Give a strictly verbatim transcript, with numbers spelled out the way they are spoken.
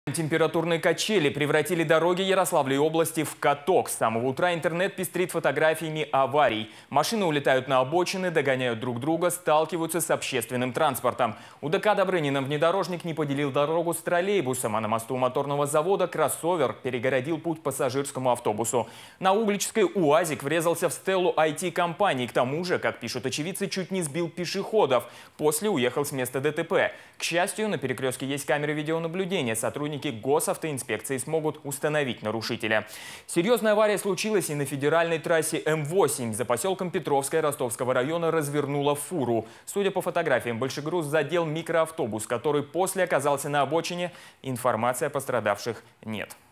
Температурные качели превратили дороги Ярославлей области в каток. С самого утра интернет пестрит фотографиями аварий. Машины улетают на обочины, догоняют друг друга, сталкиваются с общественным транспортом. У ДК Добрынина внедорожник не поделил дорогу с троллейбусом, а на мосту моторного завода кроссовер перегородил путь пассажирскому автобусу. На Угличской УАЗик врезался в стелу ай ти-компании. К тому же, как пишут очевидцы, чуть не сбил пешеходов. После уехал с места ДТП. К счастью, на перекрестке есть камеры видеонаблюдения. Сотрудники госавтоинспекции смогут установить нарушителя. Серьезная авария случилась и на федеральной трассе эм восемь. За поселком Петровское Ростовского района развернула фуру. Судя по фотографиям, большегруз задел микроавтобус, который после оказался на обочине. Информации о пострадавших нет.